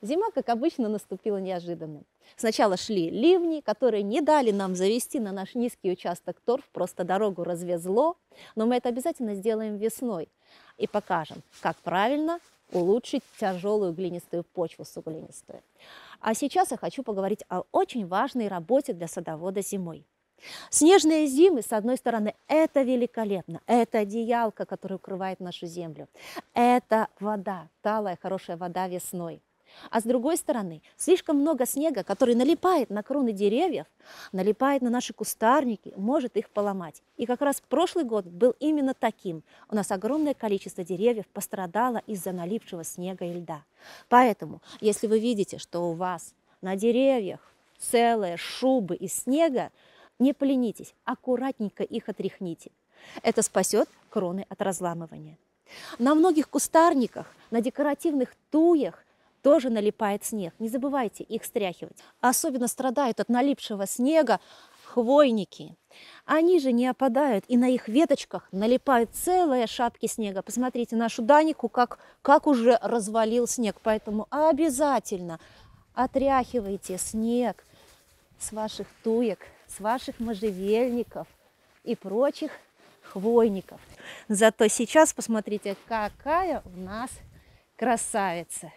Зима, как обычно, наступила неожиданно. Сначала шли ливни, которые не дали нам завести на наш низкий участок торф, просто дорогу развезло, но мы это обязательно сделаем весной и покажем, как правильно улучшить тяжелую глинистую почву суглинистую. А сейчас я хочу поговорить о очень важной работе для садовода зимой. Снежные зимы, с одной стороны, это великолепно, это одеялко, которое укрывает нашу землю, это вода, талая, хорошая вода весной. А с другой стороны, слишком много снега, который налипает на кроны деревьев, налипает на наши кустарники, может их поломать. И как раз прошлый год был именно таким. У нас огромное количество деревьев пострадало из-за налипшего снега и льда. Поэтому, если вы видите, что у вас на деревьях целые шубы из снега, не поленитесь, аккуратненько их отряхните. Это спасет кроны от разламывания. На многих кустарниках, на декоративных туях тоже налипает снег. Не забывайте их стряхивать. Особенно страдают от налипшего снега хвойники. Они же не опадают, и на их веточках налипают целые шапки снега. Посмотрите, нашу Данику как уже развалил снег. Поэтому обязательно отряхивайте снег с ваших туек, с ваших можжевельников и прочих хвойников. Зато сейчас посмотрите, какая у нас красавица.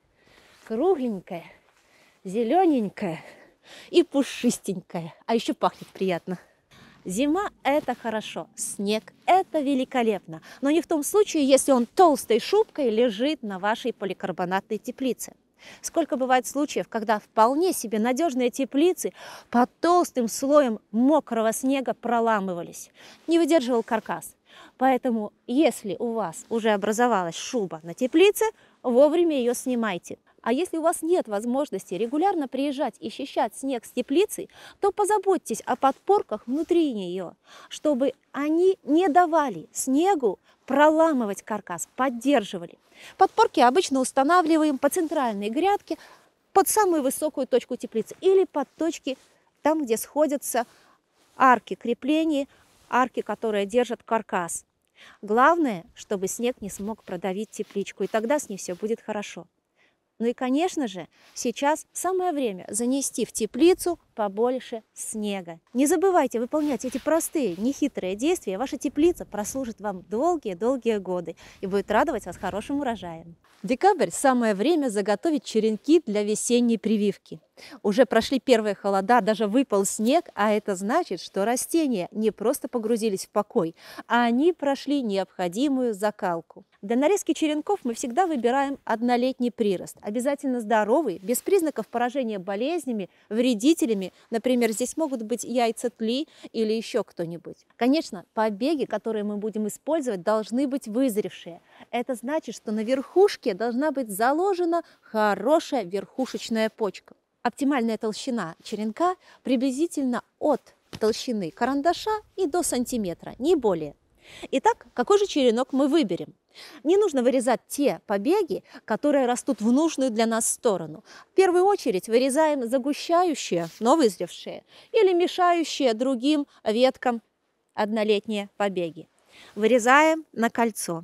Кругленькая, зелененькая и пушистенькая. А еще пахнет приятно. Зима – это хорошо, снег – это великолепно. Но не в том случае, если он толстой шубкой лежит на вашей поликарбонатной теплице. Сколько бывает случаев, когда вполне себе надежные теплицы под толстым слоем мокрого снега проламывались. Не выдерживал каркас. Поэтому, если у вас уже образовалась шуба на теплице, вовремя ее снимайте. А если у вас нет возможности регулярно приезжать и счищать снег с теплицей, то позаботьтесь о подпорках внутри нее, чтобы они не давали снегу проламывать каркас, поддерживали. Подпорки обычно устанавливаем по центральной грядке под самую высокую точку теплицы или под точки там, где сходятся арки крепления, арки, которые держат каркас. Главное, чтобы снег не смог продавить тепличку, и тогда с ней все будет хорошо. Ну и, конечно же, сейчас самое время занести в теплицу побольше снега. Не забывайте выполнять эти простые, нехитрые действия, ваша теплица прослужит вам долгие-долгие годы и будет радовать вас хорошим урожаем. Декабрь – самое время заготовить черенки для весенней прививки. Уже прошли первые холода, даже выпал снег, а это значит, что растения не просто погрузились в покой, а они прошли необходимую закалку. Для нарезки черенков мы всегда выбираем однолетний прирост, обязательно здоровый, без признаков поражения болезнями, вредителями. Например, здесь могут быть яйца тли или еще кто-нибудь. Конечно, побеги, которые мы будем использовать, должны быть вызревшие. Это значит, что на верхушке должна быть заложена хорошая верхушечная почка. Оптимальная толщина черенка приблизительно от толщины карандаша и до сантиметра, не более. Итак, какой же черенок мы выберем? Не нужно вырезать те побеги, которые растут в нужную для нас сторону. В первую очередь вырезаем загущающие, но вызревшие, или мешающие другим веткам однолетние побеги. Вырезаем на кольцо.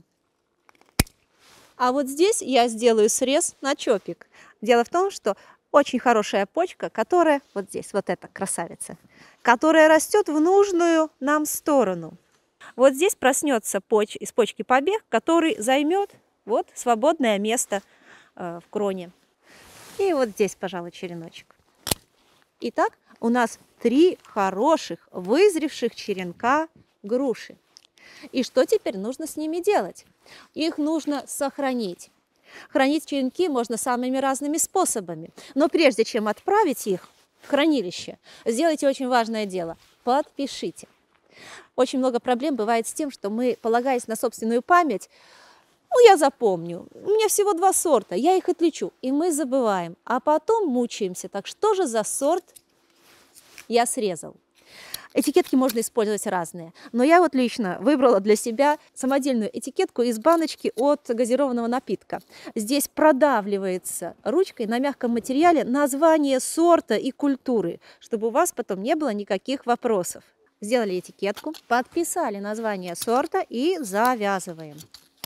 А вот здесь я сделаю срез на чопик. Дело в том, что очень хорошая почка, которая, вот здесь, вот эта красавица, которая растет в нужную нам сторону. Вот здесь проснется из почки побег, который займет вот свободное место в кроне. И вот здесь, пожалуй, череночек. Итак, у нас 3 хороших вызревших черенка груши. И что теперь нужно с ними делать? Их нужно сохранить. Хранить черенки можно самыми разными способами. Но прежде чем отправить их в хранилище, сделайте очень важное дело – подпишите. Очень много проблем бывает с тем, что мы, полагаясь на собственную память, я запомню, у меня всего 2 сорта, я их отличу, и мы забываем. А потом мучаемся, так что же за сорт я срезал? Этикетки можно использовать разные, но я вот лично выбрала для себя самодельную этикетку из баночки от газированного напитка. Здесь продавливается ручкой на мягком материале название сорта и культуры, чтобы у вас потом не было никаких вопросов. Сделали этикетку, подписали название сорта и завязываем.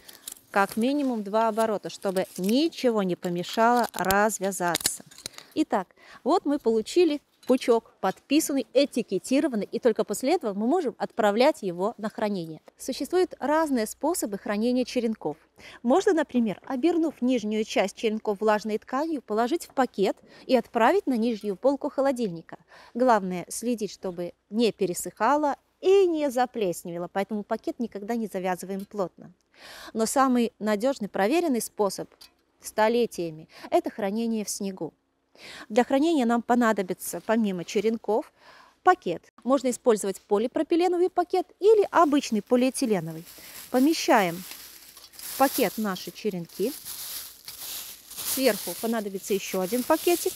как минимум 2 оборота, чтобы ничего не помешало развязаться. Итак, вот мы получили пучок, подписанный, этикетированный, и только после этого мы можем отправлять его на хранение. Существуют разные способы хранения черенков. Можно, например, обернув нижнюю часть черенков влажной тканью, положить в пакет и отправить на нижнюю полку холодильника. Главное следить, чтобы не пересыхало и не заплесневело, поэтому пакет никогда не завязываем плотно. Но самый надежный, проверенный способ столетиями – это хранение в снегу. Для хранения нам понадобится, помимо черенков, пакет. Можно использовать полипропиленовый пакет или обычный полиэтиленовый. Помещаем в пакет наши черенки. Сверху понадобится еще один пакетик.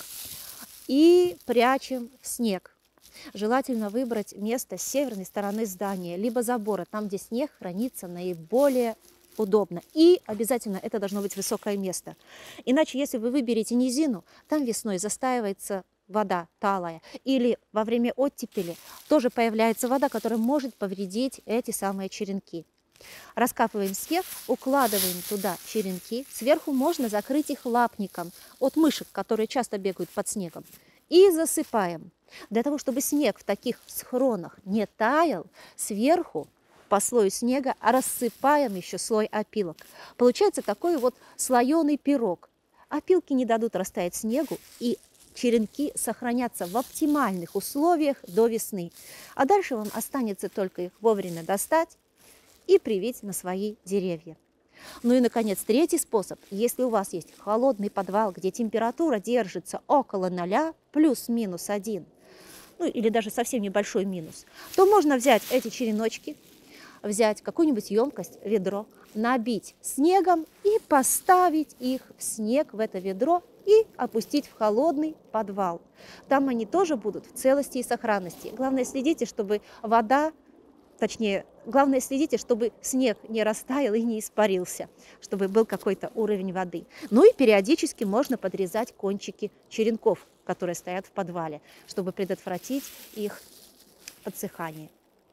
И прячем в снег. Желательно выбрать место с северной стороны здания, либо забора, там, где снег хранится наиболее удобно. И обязательно это должно быть высокое место. Иначе, если вы выберете низину, там весной застаивается вода талая. Или во время оттепели тоже появляется вода, которая может повредить эти самые черенки. Раскапываем снег, укладываем туда черенки. Сверху можно закрыть их лапником от мышек, которые часто бегают под снегом. И засыпаем. Для того, чтобы снег в таких схронах не таял, сверху по слою снега рассыпаем еще слой опилок. Получается такой вот слоеный пирог. Опилки не дадут растаять снегу, и черенки сохранятся в оптимальных условиях до весны. А дальше вам останется только их вовремя достать и привить на свои деревья. Ну и, наконец, третий способ. Если у вас есть холодный подвал, где температура держится около 0, плюс-минус 1, ну или даже совсем небольшой минус, то можно взять эти череночки, взять какую-нибудь емкость, ведро, набить снегом и поставить их в снег, в это ведро, и опустить в холодный подвал. Там они тоже будут в целости и сохранности. Главное, следите, чтобы вода, точнее, главное, следите, чтобы снег не растаял и не испарился, чтобы был какой-то уровень воды. Ну и периодически можно подрезать кончики черенков, которые стоят в подвале, чтобы предотвратить их подсыхание.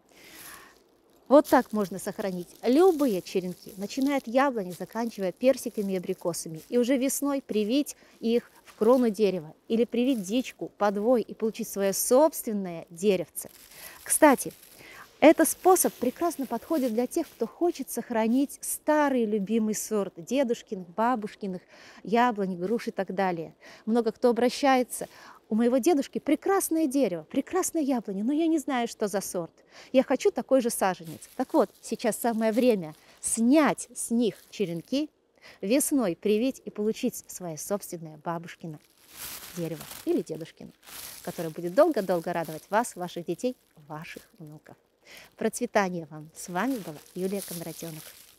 Вот так можно сохранить любые черенки, начиная от яблони, заканчивая персиками и абрикосами. И уже весной привить их в крону дерева или привить дичку, подвой и получить свое собственное деревце. Кстати, этот способ прекрасно подходит для тех, кто хочет сохранить старый любимый сорт дедушкиных, бабушкиных, яблонь, груш и так далее. Много кто обращается. У моего дедушки прекрасное дерево, прекрасная яблоня, но я не знаю, что за сорт. Я хочу такой же саженец. Так вот, сейчас самое время снять с них черенки, весной привить и получить свое собственное бабушкино дерево или дедушкино, которое будет долго-долго радовать вас, ваших детей, ваших внуков. Процветания вам! С вами была Юлия Кондратенок.